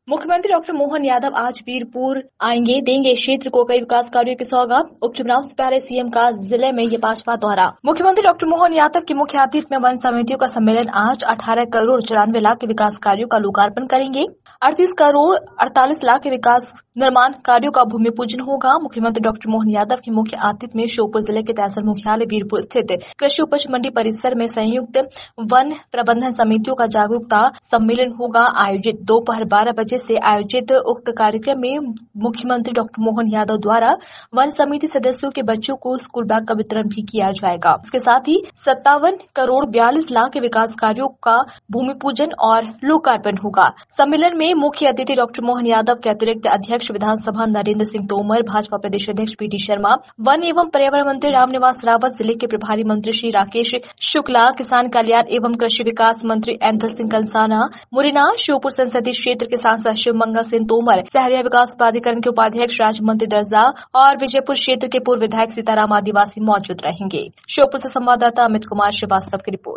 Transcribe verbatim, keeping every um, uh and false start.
मुख्यमंत्री डॉक्टर मोहन यादव आज वीरपुर आएंगे, देंगे क्षेत्र को कई विकास कार्यों की सौगात। उपचुनाव से पहले सीएम का जिले में ये पांचवा दौरा। मुख्यमंत्री डॉक्टर मोहन यादव की मुख्य आतिथ्य में वन समितियों का सम्मेलन आज अठारह करोड़ चौरानवे लाख के विकास कार्यों का लोकार्पण करेंगे। अड़तीस करोड़ अड़तालीस लाख के विकास निर्माण कार्यों का भूमि पूजन होगा। मुख्यमंत्री डॉक्टर मोहन यादव की मुख्य आतिथ्य में श्योपुर जिले के तहसील मुख्यालय वीरपुर स्थित कृषि उपज मंडी परिसर में संयुक्त वन प्रबंधन समितियों का जागरूकता सम्मेलन होगा आयोजित। दोपहर बारह बजे से आयोजित उक्त कार्यक्रम में मुख्यमंत्री डॉक्टर मोहन यादव द्वारा वन समिति सदस्यों के बच्चों को स्कूल बैग का वितरण भी किया जाएगा। इसके साथ ही सत्तावन करोड़ बयालीस लाख के विकास कार्यों का भूमि पूजन और लोकार्पण होगा। सम्मेलन में मुख्य अतिथि डॉक्टर मोहन यादव के अतिरिक्त अध्यक्ष विधानसभा नरेंद्र सिंह तोमर, भाजपा प्रदेश अध्यक्ष पीटी शर्मा, वन एवं पर्यावरण मंत्री रामनिवास रावत, जिले के प्रभारी मंत्री श्री राकेश शुक्ला, किसान कल्याण एवं कृषि विकास मंत्री एंथल सिंह कंसाना, मुरैना श्योपुर संसदीय क्षेत्र के सांसद शिवमंगल सिंह तोमर, सहरिया विकास प्राधिकरण के उपाध्यक्ष राजमंत्री दर्जा और विजयपुर क्षेत्र के पूर्व विधायक सीताराम आदिवासी मौजूद रहेंगे। श्योपुर से संवाददाता अमित कुमार श्रीवास्तव की रिपोर्ट।